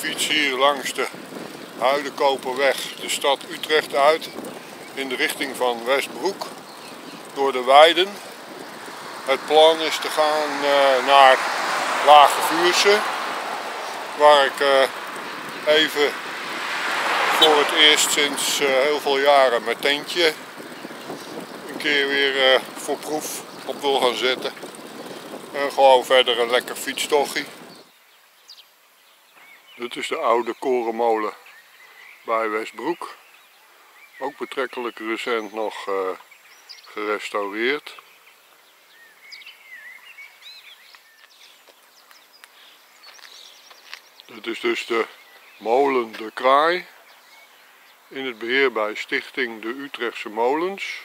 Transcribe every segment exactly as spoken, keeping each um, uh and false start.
fiets hier langs de Huidenkoperweg de stad Utrecht uit in de richting van Westbroek door de weiden. Het plan is te gaan uh, naar Lage Vuursche, waar ik uh, even voor het eerst sinds uh, heel veel jaren mijn tentje een keer weer uh, voor proef op wil gaan zetten. En gewoon verder een lekker fietstochtje. Dit is de oude korenmolen bij Westbroek. Ook betrekkelijk recent nog uh, gerestaureerd. Dit is dus de molen De Kraai. In het beheer bij Stichting de Utrechtse Molens.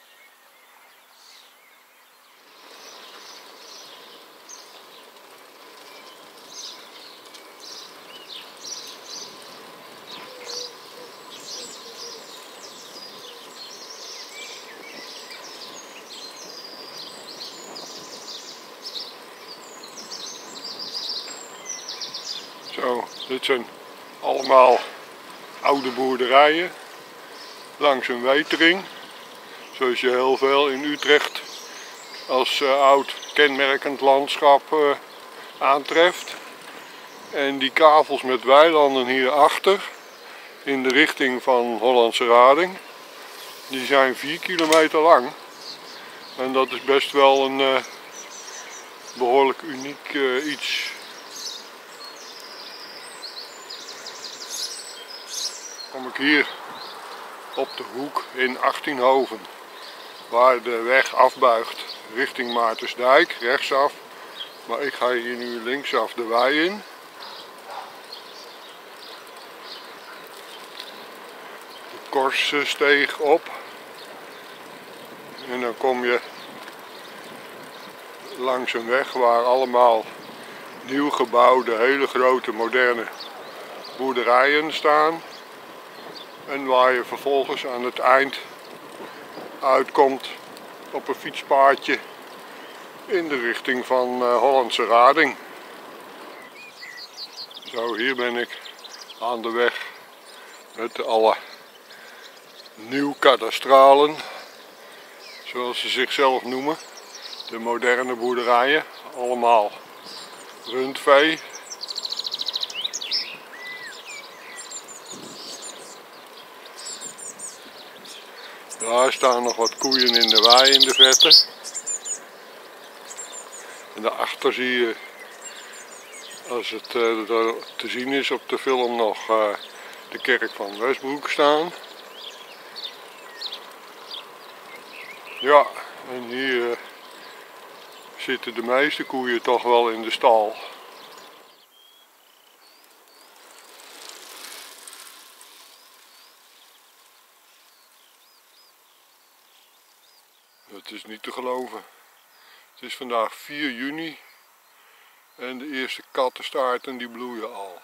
Zo, dit zijn allemaal oude boerderijen langs een wetering, zoals je heel veel in Utrecht als uh, oud kenmerkend landschap uh, aantreft. En die kavels met weilanden hierachter in de richting van Hollandse Rading, die zijn vier kilometer lang. En dat is best wel een uh, behoorlijk uniek uh, iets. Kom ik hier op de hoek in Achttienhoven, waar de weg afbuigt richting Maartensdijk, rechtsaf. Maar ik ga hier nu linksaf de wei in. De Korsensteeg op. En dan kom je langs een weg waar allemaal nieuw gebouwde, hele grote, moderne boerderijen staan. En waar je vervolgens aan het eind uitkomt op een fietspaadje in de richting van uh, Hollandse Rading. Zo, hier ben ik aan de weg met alle nieuw-kadastralen, zoals ze zichzelf noemen. De moderne boerderijen, allemaal rundvee. Daar staan nog wat koeien in de wei in de verte. En daarachter zie je, als het uh, te zien is op de film, nog uh, de kerk van Westbroek staan. Ja, en hier uh, zitten de meeste koeien toch wel in de stal. Het is niet te geloven. Het is vandaag vier juni en de eerste kattenstaarten die bloeien al.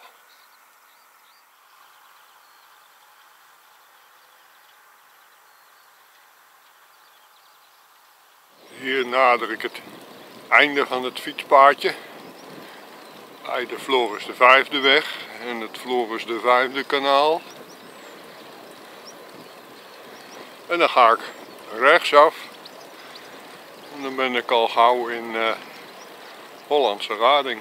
Hier nader ik het einde van het fietspaadje bij de Floris de Vijfde weg en het Floris de Vijfde kanaal. En dan ga ik rechtsaf. En dan ben ik al gauw in uh, Hollandse Rading.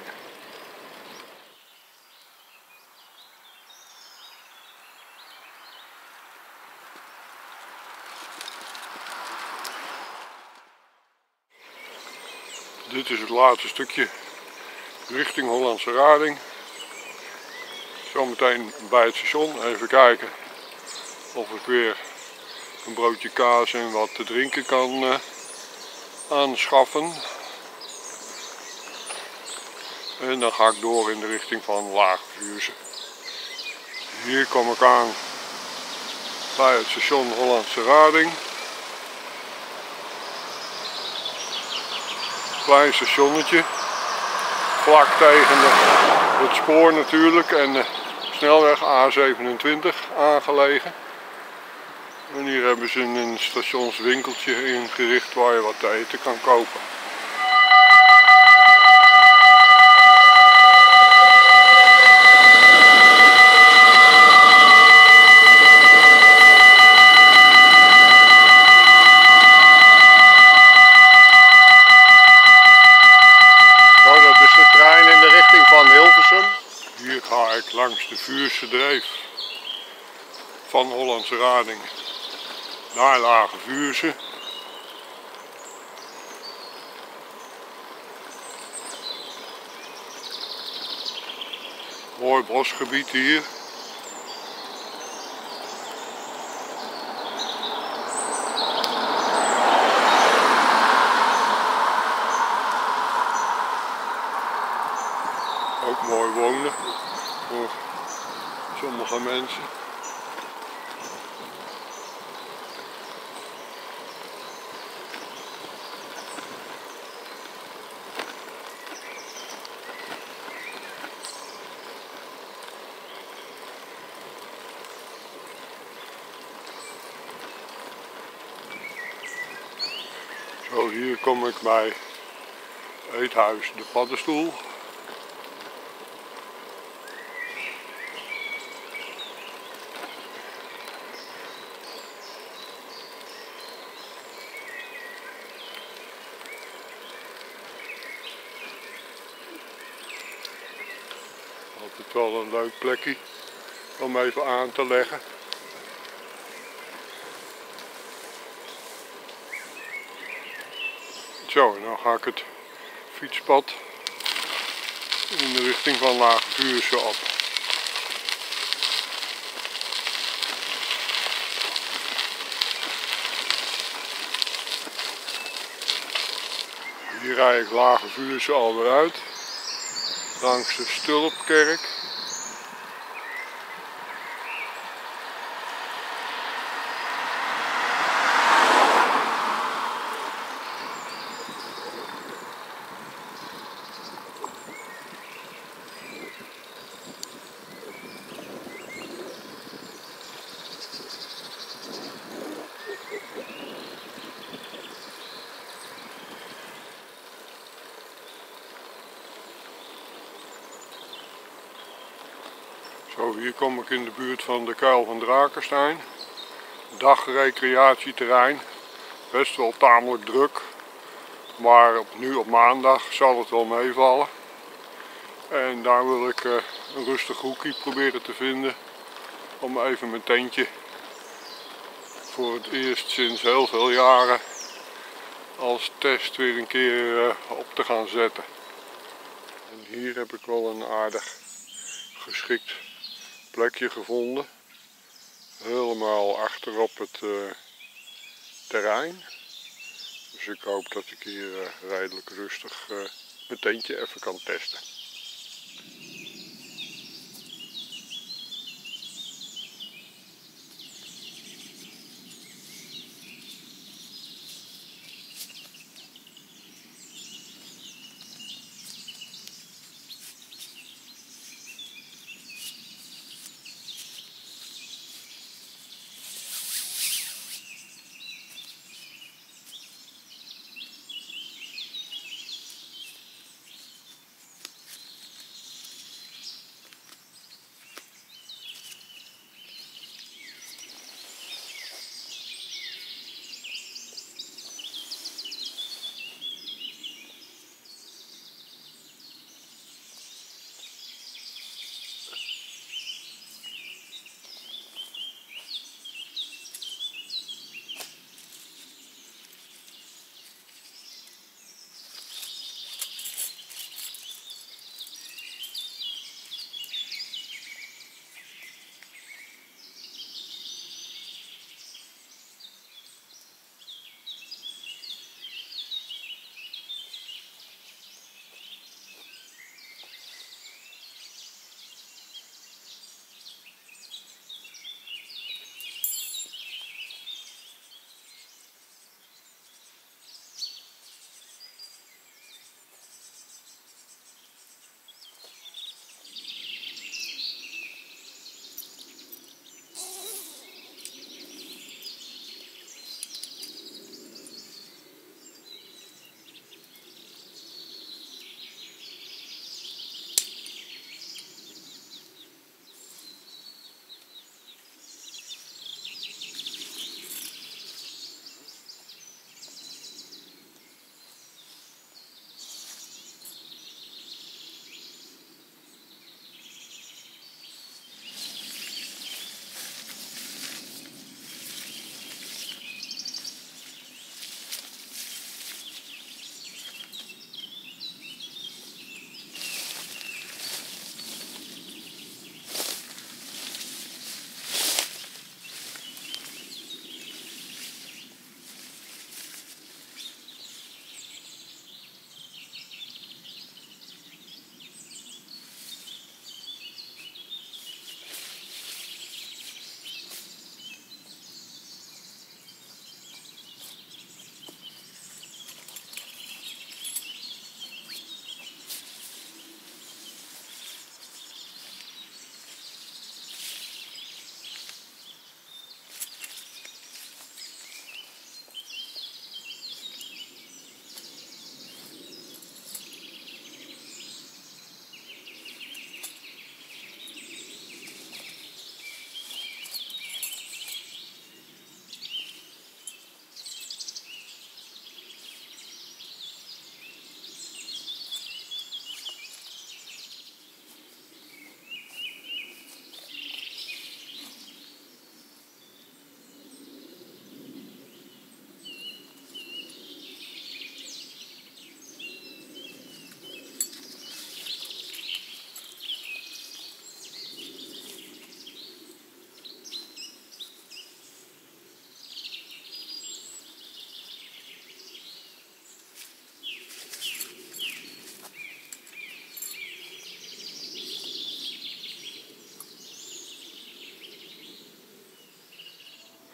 Dit is het laatste stukje richting Hollandse Rading. Zometeen bij het station even kijken of ik weer een broodje kaas en wat te drinken kan uh, aanschaffen. En dan ga ik door in de richting van Lage Vuursche. Hier kom ik aan bij het station Hollandse Rading. Klein stationnetje, vlak tegen de, het spoor natuurlijk en de snelweg A zevenentwintig aangelegen. En hier hebben ze een stationswinkeltje ingericht waar je wat te eten kan kopen. langs de Vuurse Dreef van Hollandse Rading naar Lage Vuurse. Mooi bosgebied hier. Ook mooi wonen voor sommige mensen. Zo, hier kom ik bij Eethuis de Paddenstoel. Altijd wel een leuk plekje om even aan te leggen. Zo, en dan ga ik het fietspad in de richting van Lage Vuurse op. Hier rijd ik Lage Vuurse alweer uit, langs de Stulpkerk. Zo, hier kom ik in de buurt van de Kuil van Drakenstein. Dagrecreatieterrein. Best wel tamelijk druk. Maar op, nu op maandag zal het wel meevallen. En daar wil ik uh, een rustig hoekje proberen te vinden. Om even mijn tentje voor het eerst sinds heel veel jaren als test weer een keer uh, op te gaan zetten. En hier heb ik wel een aardig geschikt plekje gevonden. Helemaal achter op het uh, terrein. Dus ik hoop dat ik hier uh, redelijk rustig uh, mijn tentje even kan testen.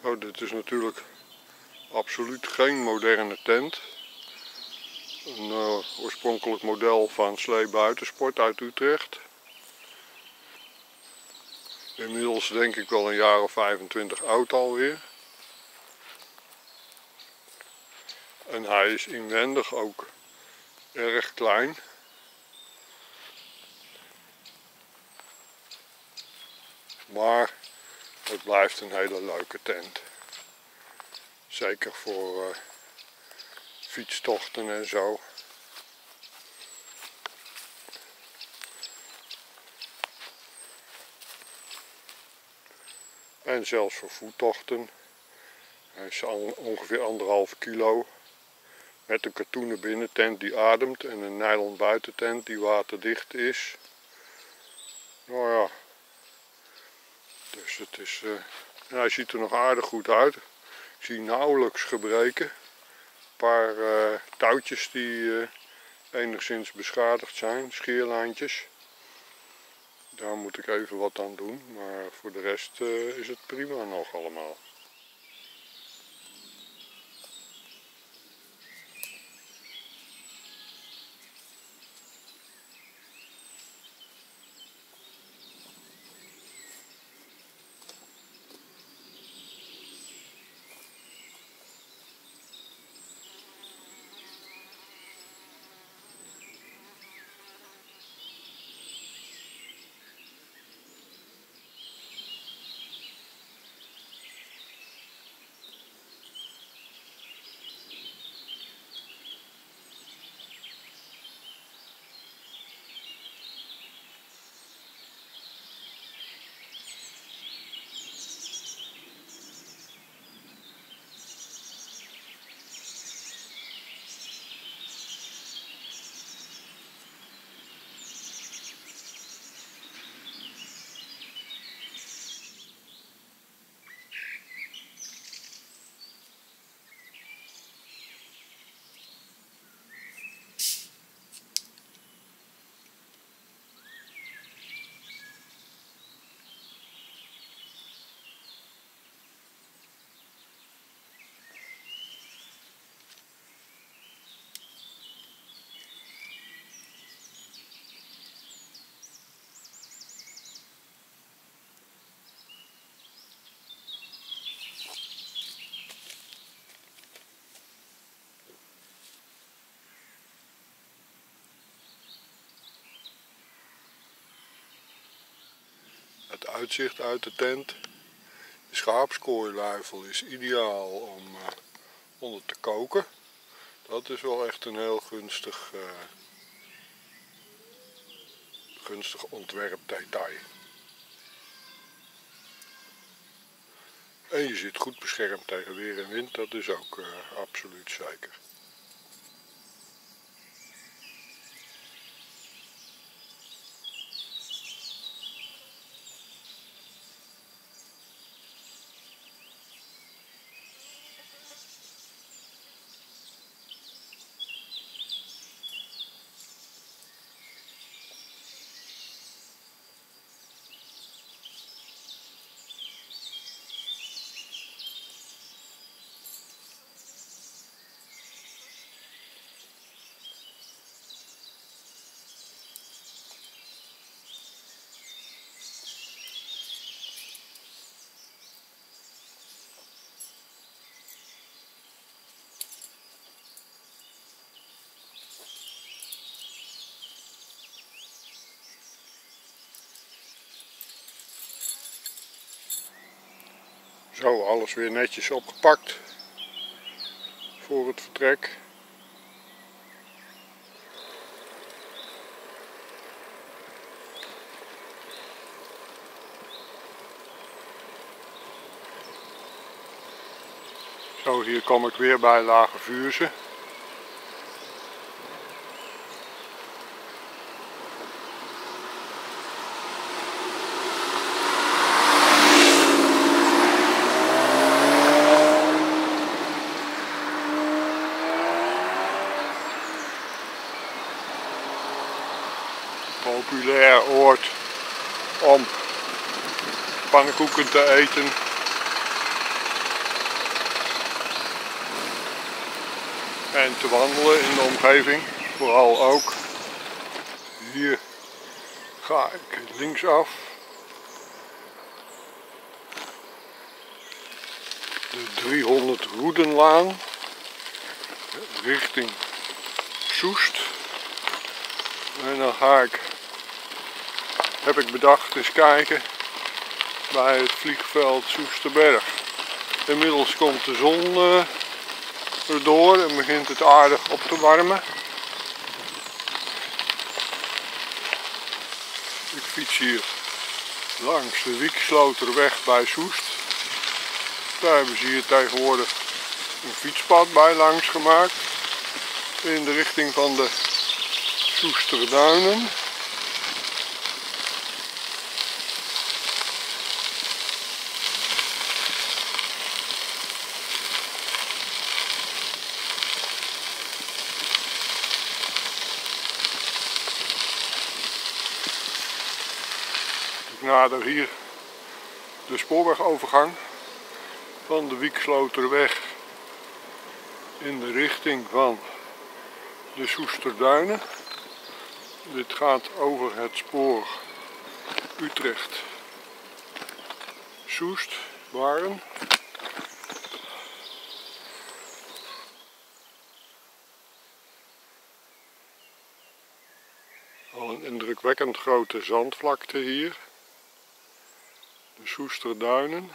Oh, dit is natuurlijk absoluut geen moderne tent. Een uh, oorspronkelijk model van Slee Buitensport uit Utrecht. Inmiddels denk ik wel een jaar of vijfentwintig oud alweer. En hij is inwendig ook erg klein. Maar het blijft een hele leuke tent. Zeker voor uh, fietstochten en zo. En zelfs voor voettochten. Hij is ongeveer anderhalve kilo. Met een katoenen binnentent die ademt en een nylon buitentent die waterdicht is. Nou ja. Dus het is... Uh, en hij ziet er nog aardig goed uit. Ik zie nauwelijks gebreken. Een paar uh, touwtjes die uh, enigszins beschadigd zijn. Scheerlijntjes. Daar moet ik even wat aan doen. Maar voor de rest uh, is het prima nog allemaal. Het uitzicht uit de tent. De schaapskooiluifel is ideaal om uh, onder te koken. Dat is wel echt een heel gunstig, uh, gunstig ontwerpdetail. En je zit goed beschermd tegen weer en wind, dat is ook uh, absoluut zeker. Zo, alles weer netjes opgepakt voor het vertrek. Zo, hier kom ik weer bij Lage Vuursche. Populair oord om pannenkoeken te eten. en te wandelen in de omgeving. Vooral ook. Hier ga ik linksaf. De driehonderd Roedenlaan richting Soest. En dan ga ik, heb ik bedacht, eens kijken bij het vliegveld Soesterberg. Inmiddels komt de zon uh, erdoor en begint het aardig op te warmen. Ik fiets hier langs de Wieksloterweg bij Soest. Daar hebben ze hier tegenwoordig een fietspad bij langs gemaakt. In de richting van de Soesterduinen. Ik nader hier de spoorwegovergang van de Wieksloterweg in de richting van de Soesterduinen. Dit gaat over het spoor Utrecht-Soest, Baren. Al een indrukwekkend grote zandvlakte hier. De Soesterduinen.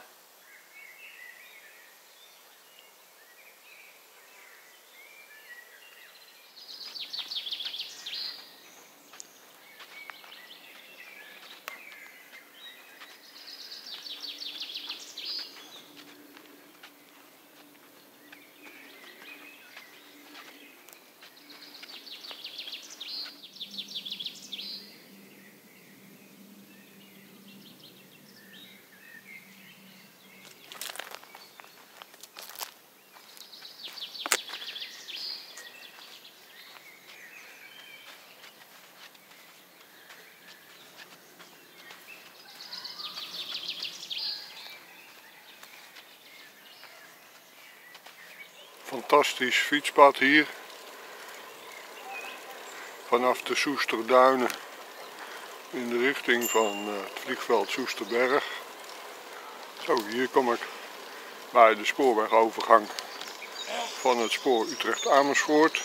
Fantastisch fietspad hier. Vanaf de Soesterduinen in de richting van het vliegveld Soesterberg. Zo, hier kom ik bij de spoorwegovergang van het spoor Utrecht-Amersfoort.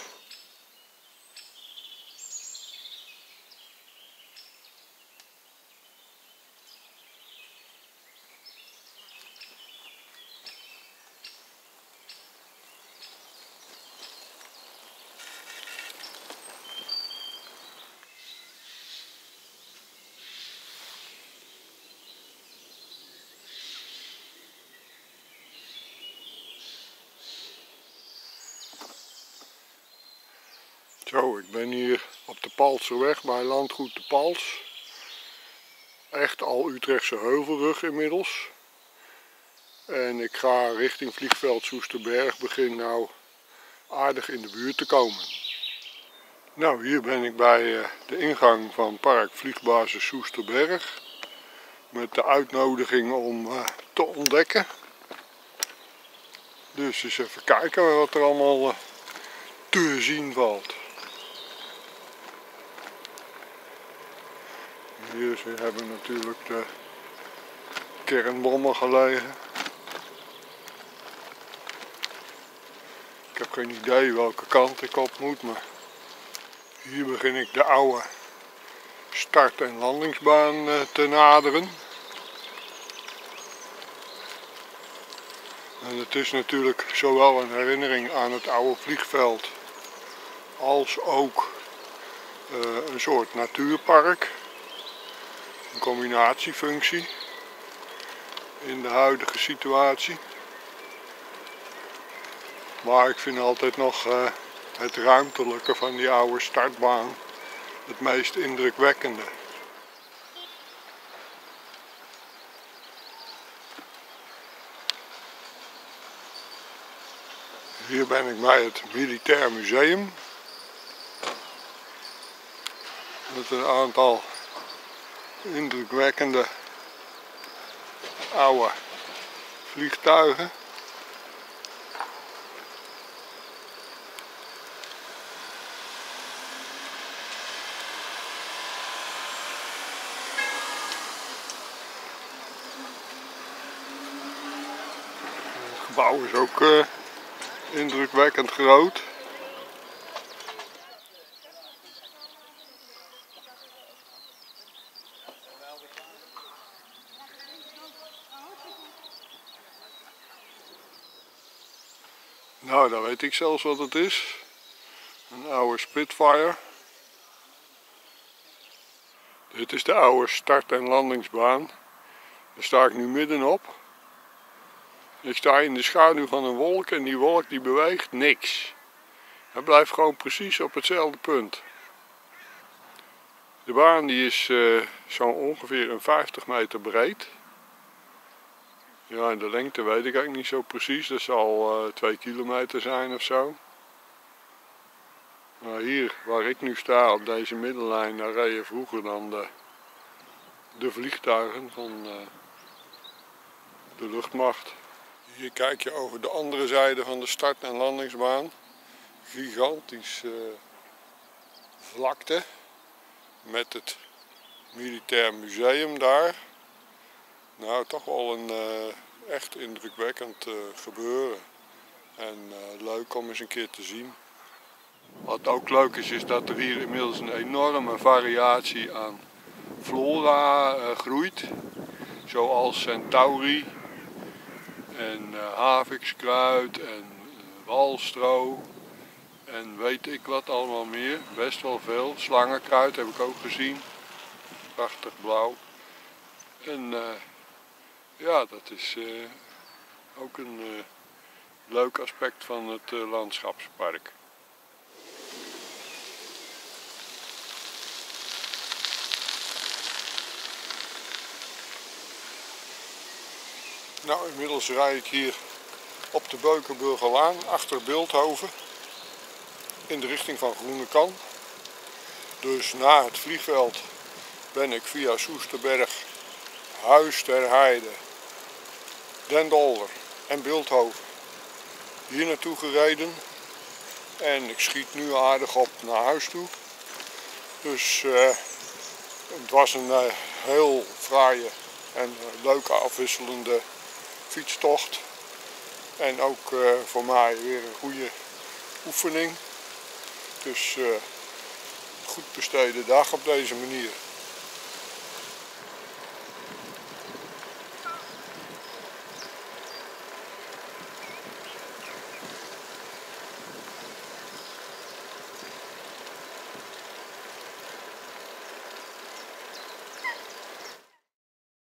Zo, ik ben hier op de Palserweg bij landgoed de Pals. Echt al Utrechtse heuvelrug inmiddels. En ik ga richting vliegveld Soesterberg, begin nou aardig in de buurt te komen. Nou, hier ben ik bij de ingang van park Vliegbasis Soesterberg. Met de uitnodiging om te ontdekken. Dus eens even kijken wat er allemaal te zien valt. Hier ze hebben natuurlijk de kernbommen gelegen. Ik heb geen idee welke kant ik op moet, maar hier begin ik de oude start- en landingsbaan te naderen. En het is natuurlijk zowel een herinnering aan het oude vliegveld als ook uh, een soort natuurpark. Een combinatiefunctie in de huidige situatie. Maar ik vind altijd nog uh, het ruimtelijke van die oude startbaan het meest indrukwekkende. Hier ben ik bij het Militair Museum. Met een aantal indrukwekkende oude vliegtuigen. gebouw is ook uh, indrukwekkend groot. Nou, dan weet ik zelfs wat het is. Een oude Spitfire. Dit is de oude start- en landingsbaan. Daar sta ik nu middenop. Ik sta in de schaduw van een wolk en die wolk die beweegt niks. Hij blijft gewoon precies op hetzelfde punt. De baan die is uh, zo'n ongeveer een vijftig meter breed. Ja, en de lengte weet ik eigenlijk niet zo precies. Dat zal uh, twee kilometer zijn of zo. Maar hier waar ik nu sta op deze middenlijn, daar reden vroeger dan de, de vliegtuigen van uh, de luchtmacht. Hier kijk je over de andere zijde van de start- en landingsbaan. Gigantisch uh, vlakte met het Militair Museum daar. Nou, toch wel een uh, echt indrukwekkend uh, gebeuren. En uh, leuk om eens een keer te zien. Wat ook leuk is, is dat er hier inmiddels een enorme variatie aan flora uh, groeit. Zoals centauri en uh, havikskruid en uh, walstro en weet ik wat allemaal meer. Best wel veel. Slangenkruid heb ik ook gezien. Prachtig blauw. En uh, ja, dat is uh, ook een uh, leuk aspect van het uh, landschapspark. Nou, inmiddels rijd ik hier op de Beukenburgerlaan achter Bilthoven in de richting van Groenekan. Dus na het vliegveld ben ik via Soesterberg, Huis ter Heide, Den Dolder en Bilthoven hier naartoe gereden. En ik schiet nu aardig op naar huis toe. Dus uh, het was een uh, heel fraaie en uh, leuke afwisselende fietstocht. En ook uh, voor mij weer een goede oefening. Dus uh, goed besteden dag op deze manier.